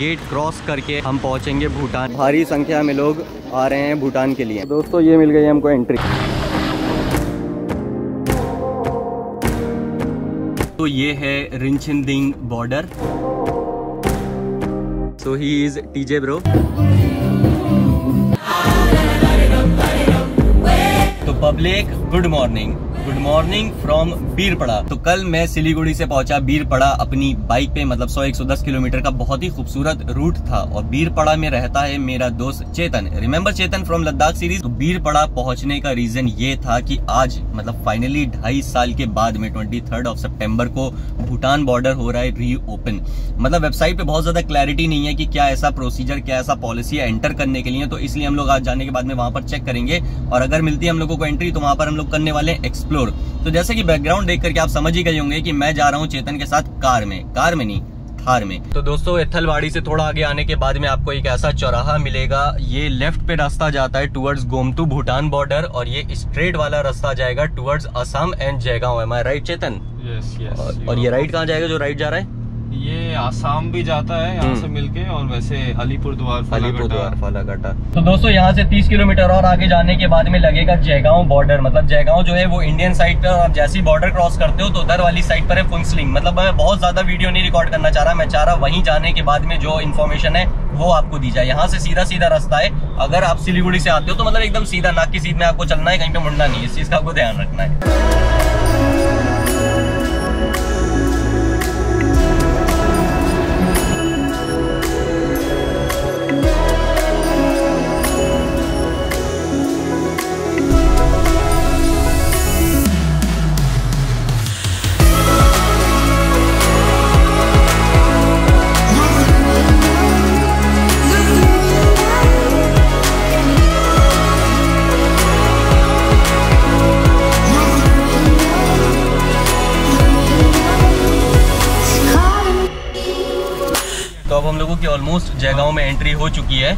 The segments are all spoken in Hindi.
गेट क्रॉस करके हम पहुंचेंगे भूटान। भारी संख्या में लोग आ रहे हैं भूटान के लिए। दोस्तों ये मिल गई हमको एंट्री। तो ये है Rinchending border. So he is TJ bro. तो public good morning from Birpara. तो कल मैं सिलीगुड़ी से पहुंचा बीरपड़ा अपनी बाइक पे, मतलब 100-110 किलोमीटर का बहुत ही खूबसूरत रूट था। और बीरपड़ा में रहता है मेरा दोस्त Chetan, remember Chetan from Ladakh series. तो बीरपड़ा पहुंचने का रीजन ये था कि आज मतलब फाइनली 2.5 साल के बाद में 23 सितंबर को भूटान बॉर्डर हो रहा है रीओपन। मतलब वेबसाइट पे बहुत ज्यादा क्लैरिटी नहीं है कि क्या ऐसा प्रोसीजर, क्या ऐसा पॉलिसी है एंटर करने के लिए। तो इसलिए हम लोग आज जाने के बाद में वहां पर चेक करेंगे, और अगर मिलती है हम लोगों को एंट्री तो वहां पर हम लोग करने वाले हैं एक्सप्लोर। तो जैसे कि बैकग्राउंड देख करके आप समझ ही गए होंगे कि मैं जा रहा हूं चेतन के साथ कार में नहीं, थार में। तो दोस्तों एथलवाड़ी से थोड़ा आगे आने के बाद में आपको एक ऐसा चौराहा मिलेगा। ये लेफ्ट पे रास्ता जाता है टुवर्ड्स गोमतू भूटान बॉर्डर, और ये स्ट्रेट वाला रास्ता जाएगा towards Assam and Jaigaon. Am I right Chetan? Yes. और ये राइट कहाँ जाएगा जो राइट जा रहा है? ये आसाम भी जाता है यहाँ से मिलके, और वैसे अलीपुरद्वार फालाकाटा। तो दोस्तों यहाँ से 30 किलोमीटर और आगे जाने के बाद में लगेगा जयगांव बॉर्डर। मतलब जयगांव जो है वो इंडियन साइड पर, और जैसे ही बॉर्डर क्रॉस करते हो तो उधर वाली साइड पर है फुनसलिंग। मतलब मैं बहुत ज्यादा वीडियो नहीं रिकॉर्ड करना चाह रहा, मैं चाह रहा वहीं जाने के बाद में जो इन्फॉर्मेशन है वो आपको दी जाए। यहाँ से सीधा रास्ता है। अगर आप सिलीगुड़ी से आते हो तो मतलब एकदम सीधा नाक की सीध में आपको चलना है, कहीं पे मुड़ना नहीं है। इस चीज का आपको ध्यान रखना है। तो अब हम लोगों की ऑलमोस्ट जयगांव में एंट्री हो चुकी है।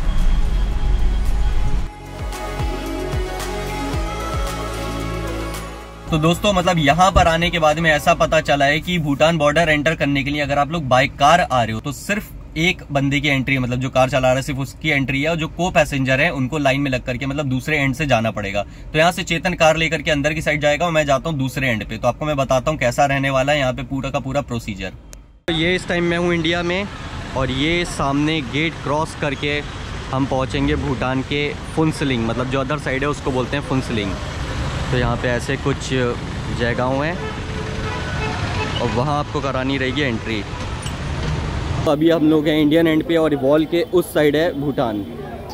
तो दोस्तों मतलब यहाँ पर आने के बाद में ऐसा पता चला है कि भूटान बॉर्डर एंटर करने के लिए अगर आप लोग बाय कार आ रहे हो तो सिर्फ एक बंदे की एंट्री है, मतलब जो कार चला रहा है सिर्फ उसकी एंट्री है, और जो को पैसेंजर है उनको लाइन में लग करके मतलब दूसरे एंड से जाना पड़ेगा। तो यहाँ से चेतन कार लेकर के अंदर की साइड जाएगा और मैं जाता हूँ दूसरे एंड पे। तो आपको मैं बताता हूँ कैसा रहने वाला है यहाँ पे पूरा का पूरा प्रोसीजर। तो ये इस टाइम मैं हूँ इंडिया में, और ये सामने गेट क्रॉस करके हम पहुँचेंगे भूटान के फुनसलिंग, मतलब जो अदर साइड है उसको बोलते हैं फुनसलिंग। तो यहाँ पे ऐसे कुछ जगहों हैं और वहाँ आपको करानी रहेगी एंट्री। तो अभी हम लोग हैं इंडियन एंड पे, और वॉल के उस साइड है भूटान।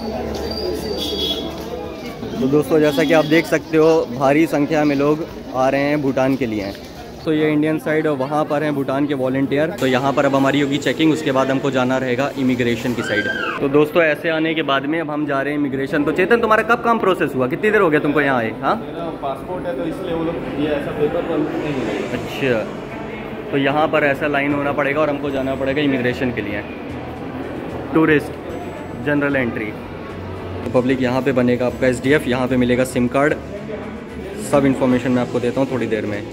तो दोस्तों जैसा कि आप देख सकते हो भारी संख्या में लोग आ रहे हैं भूटान के लिए। तो ये इंडियन साइड और वहाँ पर हैं भूटान के वॉलंटियर। तो यहाँ पर अब हमारी होगी चेकिंग, उसके बाद हमको जाना रहेगा इमिग्रेशन की साइड। तो दोस्तों ऐसे आने के बाद में अब हम जा रहे हैं इमिग्रेशन। तो चेतन तुम्हारा कब काम प्रोसेस हुआ, कितनी देर हो गया तुमको यहाँ आए? हाँ पासपोर्ट है तो इसलिए वो लोग ये ऐसा पेपर नहीं मिलेगा। अच्छा, तो यहाँ पर ऐसा लाइन होना पड़ेगा और हमको जाना पड़ेगा इमिग्रेशन के लिए, टूरिस्ट जनरल एंट्री। तो पब्लिक यहाँ पे बनेगा आपका SDF, यहाँ पे मिलेगा सिम कार्ड। सब इन्फॉर्मेशन मैं आपको देता हूँ थोड़ी देर में।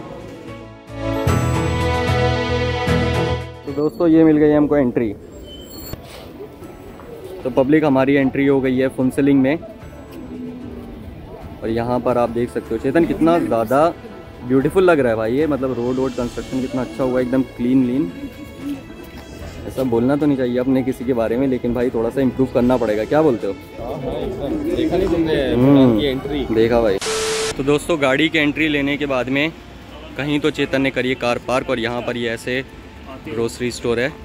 तो दोस्तों ये मिल गई है हमको एंट्री। तो पब्लिक हमारी एंट्री हो गई है फुनसलिंग में, और यहाँ पर आप देख सकते हो चेतन कितना ज़्यादा ब्यूटीफुल लग रहा है भाई ये। मतलब रोड कंस्ट्रक्शन कितना अच्छा हुआ है, एकदम क्लीन। ऐसा बोलना तो नहीं चाहिए अपने किसी के बारे में, लेकिन भाई थोड़ा सा इम्प्रूव करना पड़ेगा। क्या बोलते हो? देखा नहीं तुमने एंट्री? देखा भाई। तो दोस्तों गाड़ी की एंट्री लेने के बाद में कहीं तो चेतन ने करी कार पार्क, और यहाँ पर ये ऐसे ग्रोसरी स्टोर है।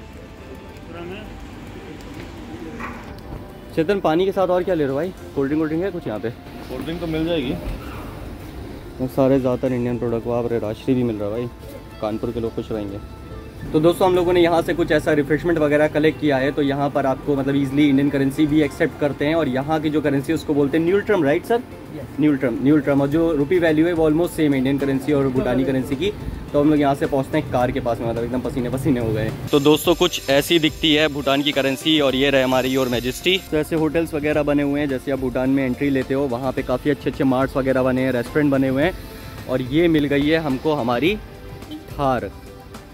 चेतन पानी के साथ और क्या ले रहे हो भाई? कोल्ड ड्रिंक है कुछ यहाँ पे? कोल्ड ड्रिंक तो मिल जाएगी। सारे ज़्यादातर इंडियन प्रोडक्ट, वहाँ पर राशि भी मिल रहा है भाई। कानपुर के लोग खुश रहेंगे। तो दोस्तों हम लोगों ने यहाँ से कुछ ऐसा रिफ्रेशमेंट वगैरह कलेक्ट किया है। तो यहाँ पर आपको मतलब इजीली इंडियन करेंसी भी एक्सेप्ट करते हैं, और यहाँ की जो करेंसी है उसको बोलते हैं न्यूट्रम, राइट सर? न्यूट्रम। और जो रुपी वैल्यू है वो ऑलमोस्ट सेम है इंडियन करेंसी और भूटानी करेंसी की। तो हम लोग यहाँ से पहुँचते हैं कार के पास में, मतलब एकदम पसीने हो गए। तो दोस्तों कुछ ऐसी दिखती है भूटान की करेंसी, और ये रहे हमारी योर मैजेस्टी। तो ऐसे होटल्स वगैरह बने हुए हैं, जैसे आप भूटान में एंट्री लेते हो वहाँ पे काफ़ी अच्छे मार्ट्स वगैरह बने हैं, रेस्टोरेंट बने हुए हैं। और ये मिल गई है हमको हमारी थार।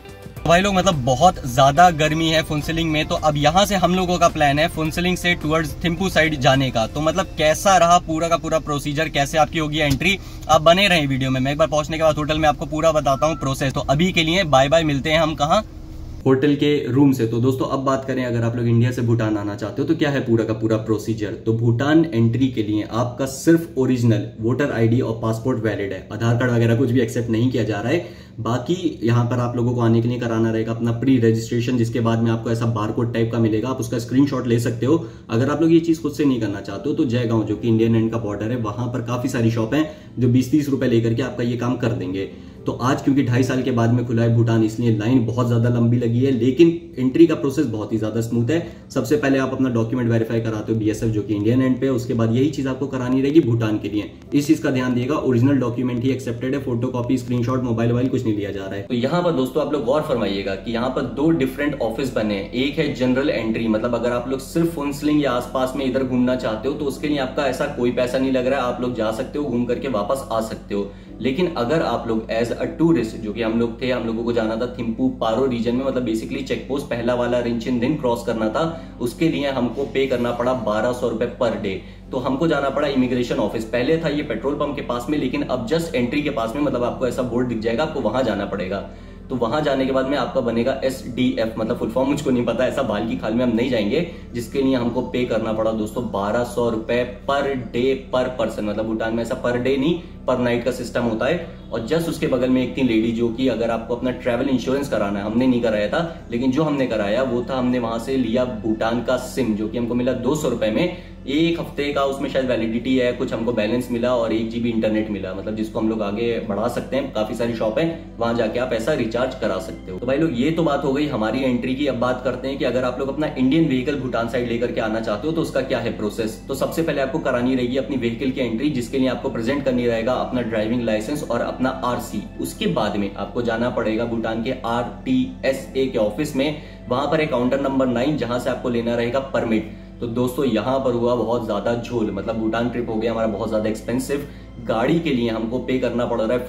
भाई लोग मतलब बहुत ज्यादा गर्मी है फुनसिलिंग में, तो अब यहाँ से हम लोगों का प्लान है फुनसिलिंग से टुवर्ड्स थिम्पू साइड जाने का। तो मतलब कैसा रहा पूरा का पूरा प्रोसीजर, कैसे आपकी होगी एंट्री, आप बने रहे वीडियो में। मैं एक बार पहुंचने के बाद होटल में आपको पूरा बताता हूँ प्रोसेस। तो अभी के लिए बाय बाय, मिलते हैं हम कहाँ, होटल के रूम से। तो दोस्तों अब बात करें, अगर आप लोग इंडिया से भूटान आना चाहते हो तो क्या है पूरा का पूरा प्रोसीजर। तो भूटान एंट्री के लिए आपका सिर्फ ओरिजिनल वोटर आईडी और पासपोर्ट वैलिड है, आधार कार्ड वगैरह कुछ भी एक्सेप्ट नहीं किया जा रहा है। बाकी यहाँ पर आप लोगों को आने के लिए कराना रहेगा अपना प्री रजिस्ट्रेशन, जिसके बाद में आपको ऐसा बारकोड टाइप का मिलेगा, आप उसका स्क्रीनशॉट ले सकते हो। अगर आप लोग ये चीज खुद से नहीं करना चाहते हो तो जयगांव, जो कि इंडियन एंड का बॉर्डर है, वहां पर काफी सारी शॉप है जो 20-30 रुपए लेकर के आपका ये काम कर देंगे। तो आज क्योंकि 2.5 साल के बाद में खुला है भूटान, इसलिए लाइन बहुत ज्यादा लंबी लगी है, लेकिन एंट्री का प्रोसेस बहुत ही ज्यादा स्मूथ है। सबसे पहले आप अपना डॉक्यूमेंट वेरीफाई कराते हो BSF, जो कि इंडियन एंड पे है। उसके बाद यही चीज आपको करानी रहेगी भूटान के लिए। इस चीज का ध्यान दिएगा, ओरिजिनल डॉक्यूमेंट ही एक्सेप्टेड है, फोटोकॉपी, स्क्रीनशॉट, मोबाइल कुछ नहीं लिया जा रहा है। तो यहाँ पर दोस्तों आप लोग गौर फरमाइएगा कि यहाँ पर 2 डिफरेंट ऑफिस बने हैं। एक है जनरल एंट्री, मतलब अगर आप लोग सिर्फ फुनसिलिंग या आसपास में इधर घूमना चाहते हो तो उसके लिए आपका ऐसा कोई पैसा नहीं लग रहा है, आप लोग जा सकते हो, घूम करके वापस आ सकते हो। लेकिन अगर आप लोग एज अ टूरिस्ट, जो कि हम लोग थे, हम लोगों को जाना था थिम्पू पारो रीजन में, मतलब बेसिकली चेक पोस्ट पहला वाला रिंचिन क्रॉस करना था, उसके लिए हमको पे करना पड़ा 1200 रुपए पर डे। तो हमको जाना पड़ा इमिग्रेशन ऑफिस। पहले था ये पेट्रोल पंप के पास में, लेकिन अब जस्ट एंट्री के पास में, मतलब आपको ऐसा बोर्ड दिख जाएगा, आपको वहां जाना पड़ेगा। तो वहां जाने के बाद में आपका बनेगा SDF, मतलब फुल फॉर्म मुझको नहीं पता, ऐसा बाल की खाल में हम नहीं जाएंगे, जिसके लिए हमको पे करना पड़ा दोस्तों 1200 रुपए पर डे पर पर्सन। मतलब भूटान में ऐसा पर डे नहीं, पर नाइट का सिस्टम होता है। और जस्ट उसके बगल में एक थी लेडी, जो कि अगर आपको अपना ट्रैवल इंश्योरेंस कराना है, हमने नहीं कराया था, लेकिन जो हमने कराया वो था, हमने वहां से लिया भूटान का सिम, जो कि हमको मिला 200 रुपए में। 1 हफ्ते का उसमें शायद वैलिडिटी है, कुछ हमको बैलेंस मिला और 1 GB इंटरनेट मिला, मतलब जिसको हम लोग आगे बढ़ा सकते हैं। काफी सारी शॉप है, वहां जाके आप ऐसा रिचार्ज करा सकते हो। तो भाई लोग ये तो बात हो गई हमारी एंट्री की। अब बात करते हैं कि अगर आप लोग अपना इंडियन व्हीकल भूटान साइड लेकर के आना चाहते हो तो उसका क्या है प्रोसेस। तो सबसे पहले आपको करानी रहेगी अपनी व्हीकल की एंट्री, जिसके लिए आपको प्रेजेंट करनी रहेगा अपना ड्राइविंग लाइसेंस और अपना RC। उसके बाद में आपको जाना पड़ेगा भूटान के RTSA के ऑफिस में, वहां पर एक काउंटर नंबर 9, जहां से आपको लेना रहेगा परमिट। तो दोस्तों यहाँ पर हुआ बहुत ज्यादा झोल, मतलब भूटान ट्रिप हो गया हमारा बहुत ज्यादा एक्सपेंसिव। गाड़ी के लिए हमको पे करना पड़ रहा है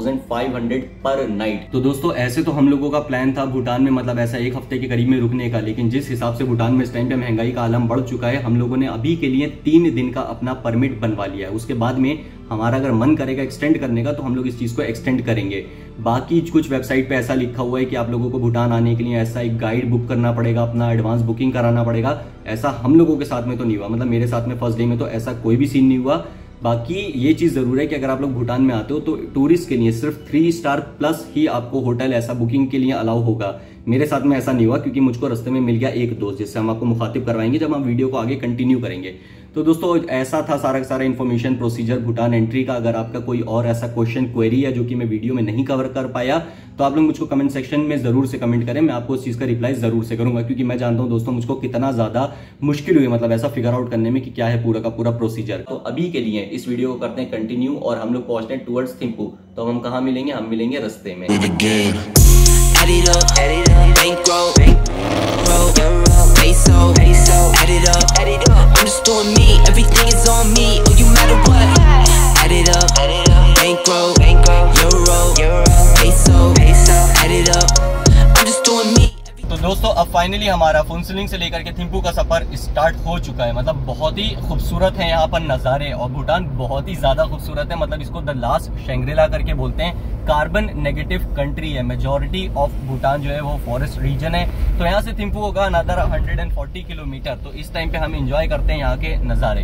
4500 पर नाइट। तो दोस्तों ऐसे तो हम लोगों का प्लान था भूटान में, मतलब ऐसा 1 हफ्ते के करीब में रुकने का, लेकिन जिस हिसाब से भूटान में इस टाइम पे महंगाई का आलम बढ़ चुका है, हम लोगों ने अभी के लिए 3 दिन का अपना परमिट बनवा लिया है। उसके बाद में हमारा अगर मन करेगा एक्सटेंड करने का तो हम लोग इस चीज को एक्सटेंड करेंगे। बाकी कुछ वेबसाइट पे ऐसा लिखा हुआ है कि आप लोगों को भूटान आने के लिए ऐसा एक गाइड बुक करना पड़ेगा, अपना एडवांस बुकिंग कराना पड़ेगा। ऐसा हम लोगों के साथ में तो नहीं हुआ, मतलब मेरे साथ में फर्स्ट डे में तो ऐसा कोई भी सीन नहीं हुआ। बाकी ये चीज जरूर है कि अगर आप लोग भूटान में आते हो तो टूरिस्ट के लिए सिर्फ 3 स्टार प्लस ही आपको होटल ऐसा बुकिंग के लिए अलाउ होगा। मेरे साथ में ऐसा नहीं हुआ, क्योंकि मुझको रास्ते में मिल गया एक दोस्त, जिससे हम आपको मुखातिब करवाएंगे जब हम वीडियो को आगे कंटिन्यू करेंगे। तो दोस्तों ऐसा था सारा का सारा इन्फॉर्मेशन प्रोसीजर भूटान एंट्री का। अगर आपका कोई और ऐसा क्वेश्चन क्वेरी है जो कि मैं वीडियो में नहीं कवर कर पाया, तो आप लोग मुझको कमेंट सेक्शन में जरूर से कमेंट करें, मैं आपको उस चीज का रिप्लाई जरूर से करूंगा, क्योंकि मैं जानता हूं दोस्तों मुझको कितना ज्यादा मुश्किल हुई, मतलब ऐसा फिगर आउट करने में कि क्या है पूरा का पूरा प्रोसीजर। तो अभी के लिए इस वीडियो को करते हैं कंटिन्यू और हम लोग पहुंचते हैं टुवर्ड्स थिम्पू। तो हम कहाँ मिलेंगे, हम मिलेंगे रास्ते में। Add it up, bankroll, peso, add it up, I'm just doing me, everything is on me, oh you matter what, add it up, bankroll, euro, peso, add it up, I'm just doing me। तो दोस्तों अब फाइनली हमारा फुनसिलिंग से लेकर के थिम्पू का सफर स्टार्ट हो चुका है। मतलब बहुत ही खूबसूरत है यहाँ पर नज़ारे, और भूटान बहुत ही ज्यादा खूबसूरत है। मतलब इसको द लास्ट शैंग्रीला करके बोलते हैं। कार्बन नेगेटिव कंट्री है, मेजॉरिटी ऑफ भूटान जो है वो फॉरेस्ट रीजन है। तो यहाँ से थिम्पू होगा अनदर 140 किलोमीटर। तो इस टाइम पे हम एंजॉय करते हैं यहाँ के नज़ारे।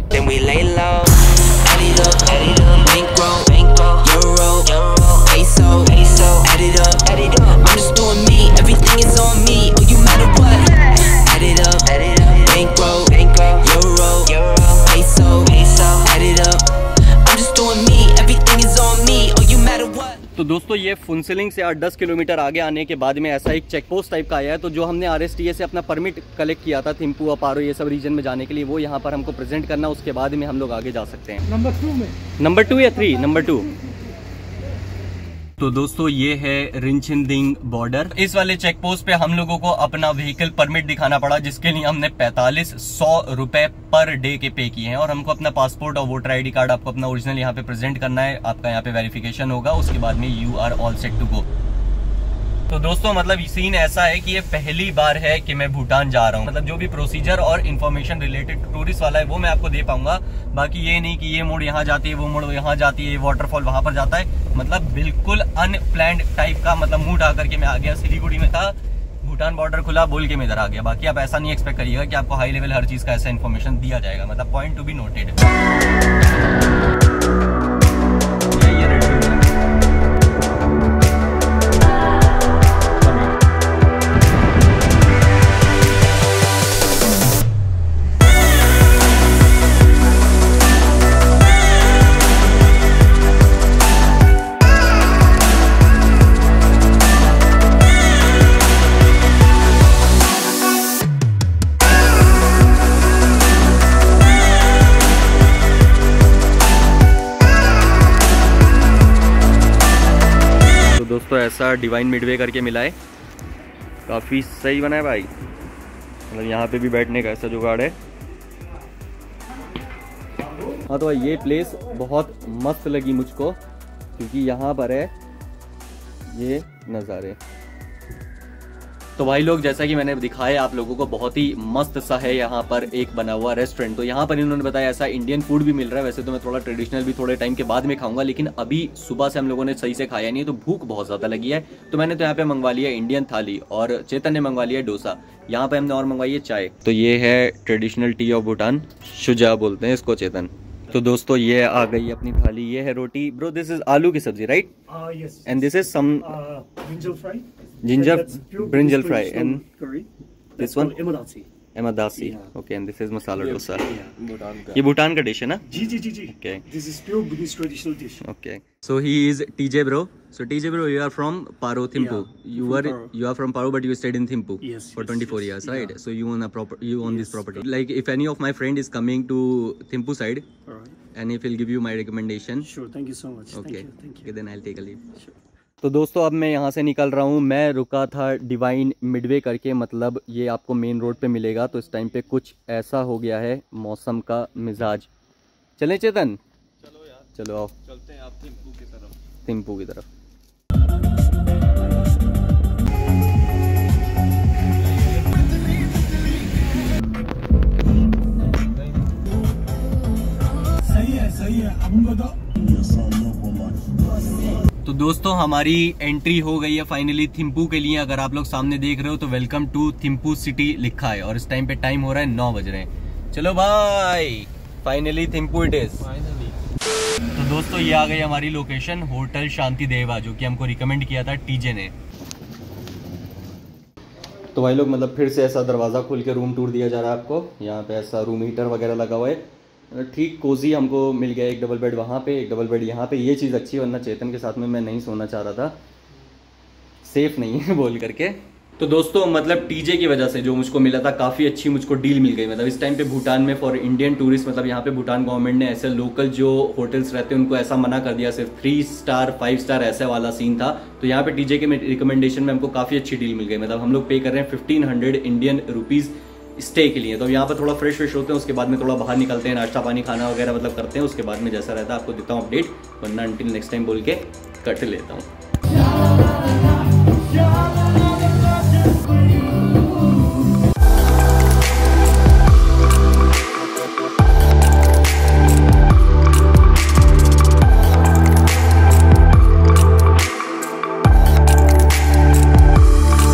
तो दोस्तों ये फुनसिलिंग से 8-10 किलोमीटर आगे आने के बाद में ऐसा एक चेक पोस्ट टाइप का आया है। तो जो हमने RSTA से अपना परमिट कलेक्ट किया था थिम्पू और पारो ये सब रीजन में जाने के लिए, वो यहाँ पर हमको प्रेजेंट करना, उसके बाद में हम लोग आगे जा सकते हैं। नंबर 2 या 3? नंबर 2। तो दोस्तों ये है रिंचिन बॉर्डर। इस वाले चेक पोस्ट पे हम लोगों को अपना व्हीकल परमिट दिखाना पड़ा, जिसके लिए हमने 4500 रुपए पर डे के पे किए हैं। और हमको अपना पासपोर्ट और वोटर ID कार्ड आपको अपना ओरिजिनल यहाँ पे प्रेजेंट करना है। आपका यहाँ पे वेरिफिकेशन होगा, उसके बाद में you are all set to go. तो दोस्तों मतलब सीन ऐसा है कि ये पहली बार है कि मैं भूटान जा रहा हूँ। मतलब जो भी प्रोसीजर और इन्फॉर्मेशन रिलेटेड टूरिस्ट वाला है वो मैं आपको दे पाऊंगा। बाकी ये नहीं कि ये मोड़ यहाँ जाती है, वो मोड़ यहाँ जाती है, ये वाटरफॉल वहां पर जाता है। मतलब बिल्कुल अनप्लैंड टाइप का मतलब मूड आकर के मैं आ गया। सिलीगुड़ी में था, भूटान बॉर्डर खुला, बोल के मैं इधर आ गया। बाकी आप ऐसा नहीं एक्सपेक्ट करिएगा कि आपको हाई लेवल हर चीज का ऐसा इन्फॉर्मेशन दिया जाएगा। मतलब पॉइंट टू बी नोटेड। दोस्तों ऐसा डिवाइन मिडवे करके मिला है, काफ़ी सही बना है भाई। मतलब यहाँ पे भी बैठने का ऐसा जुगाड़ है। हाँ तो ये प्लेस बहुत मस्त लगी मुझको, क्योंकि यहाँ पर है ये नज़ारे। तो भाई लोग जैसा कि मैंने दिखाया आप लोगों को, बहुत ही मस्त सा है यहाँ पर एक बना हुआ रेस्टोरेंट। तो यहाँ पर इन्होंने बताया ऐसा इंडियन फूड भी मिल रहा है। वैसे तो मैं थोड़ा ट्रेडिशनल भी थोड़े टाइम के बाद में खाऊंगा, लेकिन अभी सुबह से हम लोगों ने सही से खाया नहीं है, तो भूख बहुत ज़्यादा लगी है। तो मैंने तो यहाँ पे मंगवा लिया इंडियन थाली, और चेतन ने मंगवा लिया डोसा। यहाँ पे हमने और मंगवाई है चाय। तो ये है traditional tea of Bhutan, suja बोलते हैं इसको चेतन। तो दोस्तों ये आ गई अपनी थाली। ये है रोटी। ब्रो दिस इज आलू की सब्जी right? Yes. And this is some Brinjal fry. ginger That's pure brinjal fry traditional and curry. this That's one? called Emadasi. Emadasi. Yeah. Okay and this is masala dosa. Bhutan का ये भूटान का डिश है ना? Ji. Okay. This is pure Buddhist traditional dish. Okay. So he is TJ bro. So TJ bro, you are from Paro, Thimphu. Yeah, You are from Paro, but you stayed in Thimphu Yes, for yes, 24 yes. years, right? Yeah. So you own this Yes. property. Like if any of my friend is coming to Thimphu side, All right. and if he'll give you my recommendation, Sure. Thank you so much. okay, Thank you. okay, then I'll take a leave. Sure. तो दोस्तों अब मैं यहाँ से निकल रहा हूँ। मैं रुका था डिवाइन मिडवे करके, मतलब ये आपको मेन रोड पे मिलेगा। तो इस टाइम पे कुछ ऐसा हो गया है मौसम का मिजाज। चलें चेतन? चलो यार, चलो आओ चलते हैं आप थिम्पू की तरफ। थिम्पू की तरफ। सही है। अब बताओ। तो दोस्तों हमारी एंट्री हो गई है फाइनली थिम्पू के लिए। अगर आप लोग सामने देख रहे हो तो वेलकम टू थिम्पू सिटी लिखा है, और इस टाइम पे टाइम हो रहा है 9 बज रहे हैं। चलो भाई फाइनली थिम्पू इट इज। तो दोस्तों ये आ गई हमारी लोकेशन, होटल शांति देवा, जो कि हमको रिकमेंड किया था टीजे ने। तो भाई लोग मतलब फिर से ऐसा दरवाज़ा खोल के रूम टूर दिया जा रहा है आपको। यहाँ पे ऐसा रूम हीटर वगैरह लगा हुआ है, ठीक कोजी हमको मिल गया। एक डबल बेड वहाँ पे, एक डबल बेड यहाँ पे। ये चीज़ अच्छी है, वरना चेतन के साथ में मैं नहीं सोना चाह रहा था, सेफ नहीं है बोल करके। तो दोस्तों मतलब टीजे की वजह से जो मुझको मिला था, काफ़ी अच्छी मुझको डील मिल गई। मतलब इस टाइम पे भूटान में फॉर इंडियन टूरिस्ट, मतलब यहाँ पे भूटान गवर्नमेंट ने ऐसे लोकल जो होटल्स रहते हैं उनको ऐसा मना कर दिया, सिर्फ 3 स्टार 5 स्टार ऐसे वाला सीन था। तो यहाँ पे टीजे के रिकमेंडेशन में हमको काफ़ी अच्छी डील मिल गई। मतलब हम लोग पे कर रहे हैं 1500 इंडियन रुपीज़ स्टे के लिए। तो यहाँ पर थोड़ा फ्रेश होते हैं, उसके बाद में थोड़ा बाहर निकलते हैं, नाश्ता पानी खाना वगैरह मतलब करते हैं। उसके बाद में जैसा रहता है आपको देता हूँ अपडेट, वरना अंटिल नेक्स्ट टाइम बोल के कट लेता हूँ।